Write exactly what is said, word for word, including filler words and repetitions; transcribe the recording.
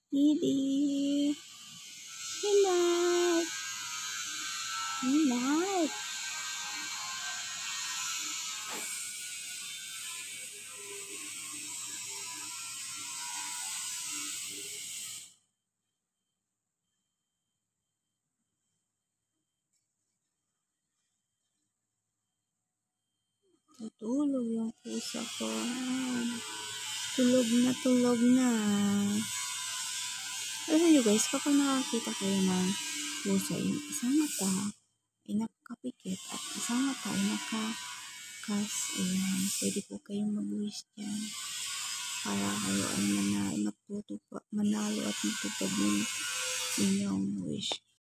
Didi. Midnight. Midnight. Tutulog yung pusa ko. Tulog na, tulog na. Alam nyo guys, kapag nakakita kayo ng pusa, yung isang mata ay nakakapikit at isang mata ay nakakas, ayan, pwede po kayong mag-wish dyan para kayo ay manalo, matutupa, manalo at matupad ng inyong wish.